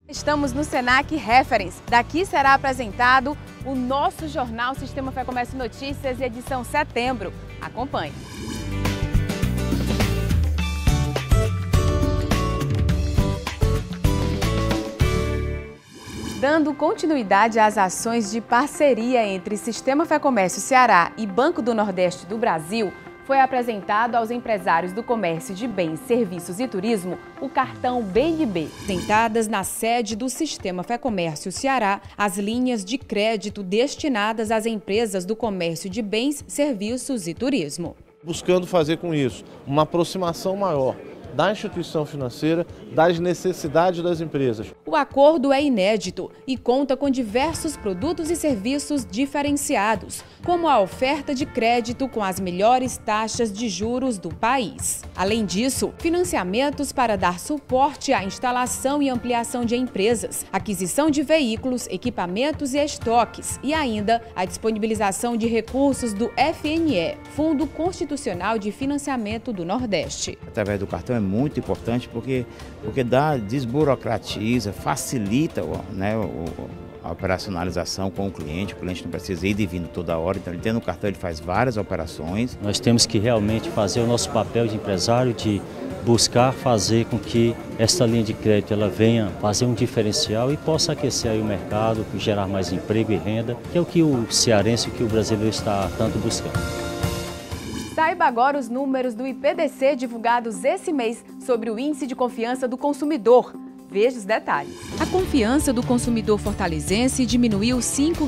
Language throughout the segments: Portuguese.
Estamos no Senac Reference. Daqui será apresentado o nosso jornal Sistema Fé Comércio Notícias, edição setembro. Acompanhe. Dando continuidade às ações de parceria entre Sistema Fé Comércio Ceará e Banco do Nordeste do Brasil, foi apresentado aos empresários do comércio de bens, serviços e turismo o cartão BNB. Sentadas na sede do Sistema Fé Comércio Ceará, as linhas de crédito destinadas às empresas do comércio de bens, serviços e turismo. Buscando fazer com isso uma aproximação maior da instituição financeira, das necessidades das empresas. O acordo é inédito e conta com diversos produtos e serviços diferenciados, como a oferta de crédito com as melhores taxas de juros do país. Além disso, financiamentos para dar suporte à instalação e ampliação de empresas, aquisição de veículos, equipamentos e estoques, e ainda a disponibilização de recursos do FNE, Fundo Constitucional de Financiamento do Nordeste. Através do cartão é muito importante porque desburocratiza, facilita a operacionalização com o cliente não precisa ir e vindo toda hora, então ele tendo o cartão ele faz várias operações. Nós temos que realmente fazer o nosso papel de empresário, de buscar fazer com que esta linha de crédito ela venha fazer um diferencial e possa aquecer aí o mercado, gerar mais emprego e renda, que é o que o cearense, o que o brasileiro está tanto buscando. Saiba agora os números do IPDC divulgados esse mês sobre o Índice de Confiança do Consumidor. Veja os detalhes. A confiança do consumidor fortalezense diminuiu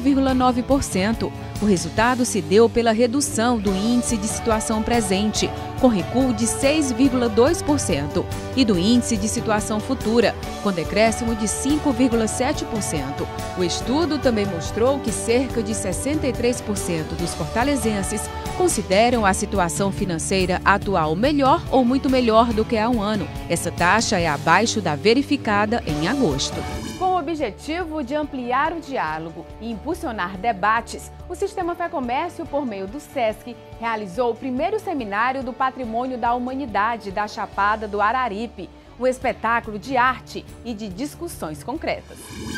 5,9%. O resultado se deu pela redução do índice de situação presente, com recuo de 6,2%, e do índice de situação futura, com decréscimo de 5,7%. O estudo também mostrou que cerca de 63% dos fortalezenses consideram a situação financeira atual melhor ou muito melhor do que há um ano. Essa taxa é abaixo da verificada em agosto. Com o objetivo de ampliar o diálogo e impulsionar debates, o Sistema Fé Comércio, por meio do SESC, realizou o primeiro seminário do Patrimônio da Humanidade da Chapada do Araripe, um espetáculo de arte e de discussões concretas.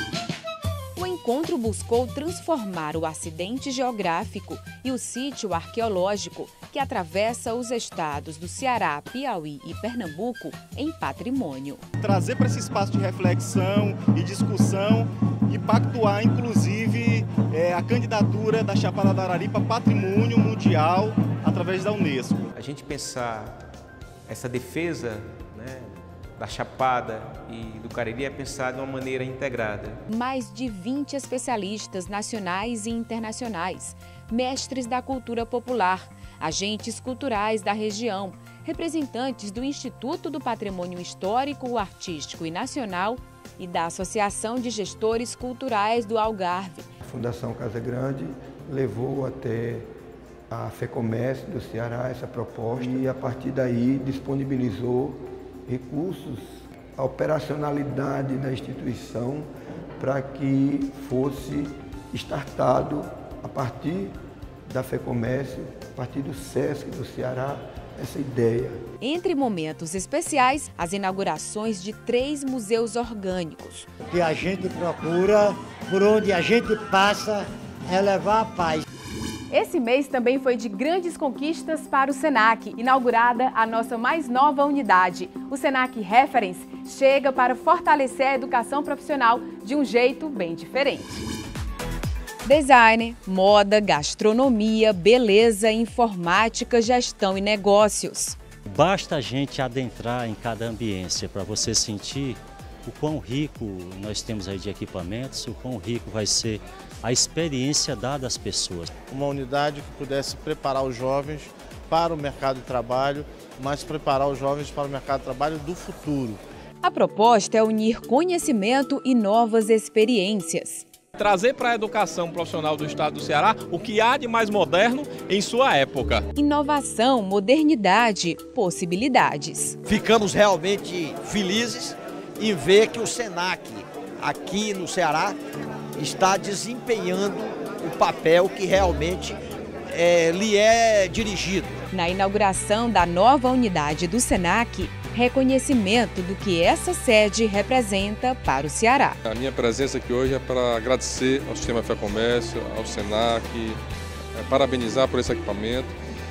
O encontro buscou transformar o acidente geográfico e o sítio arqueológico que atravessa os estados do Ceará, Piauí e Pernambuco em patrimônio. Trazer para esse espaço de reflexão e discussão e pactuar, inclusive, a candidatura da Chapada do Araripe a Patrimônio Mundial através da Unesco. A gente pensar essa defesa, da Chapada e do Cariri é pensar de uma maneira integrada. Mais de 20 especialistas nacionais e internacionais, mestres da cultura popular, agentes culturais da região, representantes do Instituto do Patrimônio Histórico, Artístico e Nacional e da Associação de Gestores Culturais do Algarve. A Fundação Casa Grande levou até a FEComércio do Ceará essa proposta e a partir daí disponibilizou recursos, a operacionalidade da instituição para que fosse startado a partir da FEComércio, a partir do SESC do Ceará, essa ideia. Entre momentos especiais, as inaugurações de 3 museus orgânicos. O que a gente procura, por onde a gente passa, é levar a paz. Esse mês também foi de grandes conquistas para o Senac, inaugurada a nossa mais nova unidade. O Senac Reference chega para fortalecer a educação profissional de um jeito bem diferente. Design, moda, gastronomia, beleza, informática, gestão e negócios. Basta a gente adentrar em cada ambiência para você sentir o quão rico nós temos aí de equipamentos, o quão rico vai ser a experiência dada às pessoas. Uma unidade que pudesse preparar os jovens para o mercado de trabalho, mas preparar os jovens para o mercado de trabalho do futuro. A proposta é unir conhecimento e novas experiências. Trazer para a educação profissional do estado do Ceará o que há de mais moderno em sua época. Inovação, modernidade, possibilidades. Ficamos realmente felizes em ver que o Senac, aqui no Ceará, está desempenhando o papel que realmente lhe é dirigido. Na inauguração da nova unidade do Senac, reconhecimento do que essa sede representa para o Ceará. A minha presença aqui hoje é para agradecer ao Sistema Fé Comércio, ao Senac, parabenizar por esse equipamento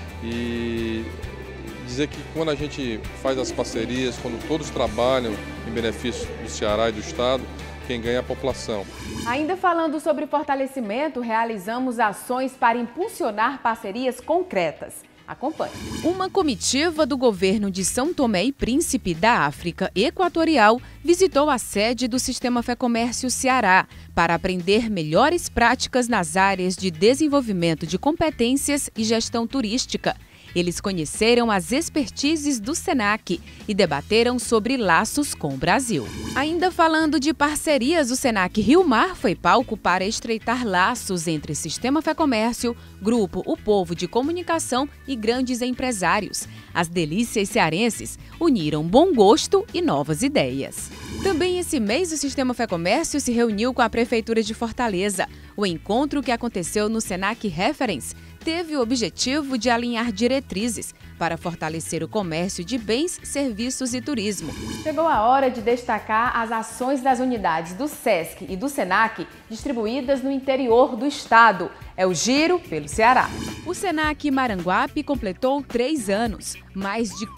e dizer que quando a gente faz as parcerias, quando todos trabalham em benefício do Ceará e do Estado, quem ganha é a população. Ainda falando sobre fortalecimento, realizamos ações para impulsionar parcerias concretas. Acompanhe. Uma comitiva do governo de São Tomé e Príncipe da África Equatorial visitou a sede do Sistema Fé Comércio Ceará para aprender melhores práticas nas áreas de desenvolvimento de competências e gestão turística. Eles conheceram as expertises do Senac e debateram sobre laços com o Brasil. Ainda falando de parcerias, o Senac Rio Mar foi palco para estreitar laços entre Sistema Fé Comércio, Grupo O Povo de Comunicação e grandes empresários. As delícias cearenses uniram bom gosto e novas ideias. Também esse mês, o Sistema Fé Comércio se reuniu com a Prefeitura de Fortaleza. O encontro, que aconteceu no Senac Reference, teve o objetivo de alinhar diretrizes para fortalecer o comércio de bens, serviços e turismo. Chegou a hora de destacar as ações das unidades do SESC e do Senac distribuídas no interior do estado. É o Giro pelo Ceará. O Senac Maranguape completou 3 anos, mais de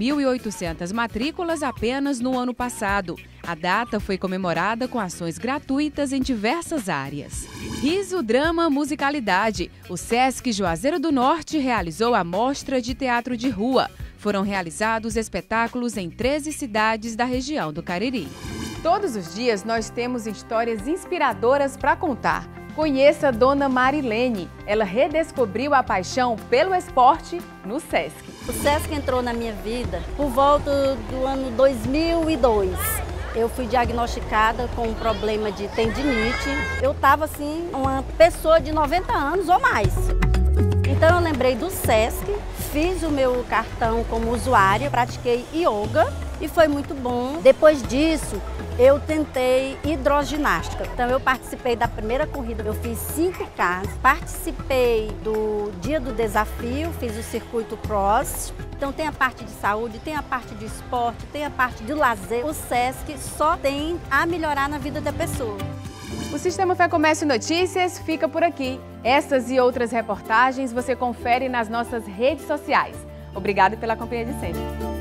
4.800 matrículas apenas no ano passado. A data foi comemorada com ações gratuitas em diversas áreas. Riso, drama, musicalidade. O SESC Juazeiro do Norte realizou a mostra de teatro de rua. Foram realizados espetáculos em 13 cidades da região do Cariri. Todos os dias nós temos histórias inspiradoras para contar. Conheça Dona Marilene. Ela redescobriu a paixão pelo esporte no SESC. O SESC entrou na minha vida por volta do ano 2002. Eu fui diagnosticada com um problema de tendinite. Eu estava assim, uma pessoa de 90 anos ou mais. Então eu lembrei do SESC, fiz o meu cartão como usuária, pratiquei yoga e foi muito bom. Depois disso, eu tentei hidroginástica. Então eu participei da primeira corrida, eu fiz 5K, participei do Dia do Desafio, fiz o circuito cross. Então tem a parte de saúde, tem a parte de esporte, tem a parte de lazer. O SESC só tem a melhorar na vida da pessoa. O Sistema Fé Comércio Notícias fica por aqui. Essas e outras reportagens você confere nas nossas redes sociais. Obrigada pela companhia de sempre.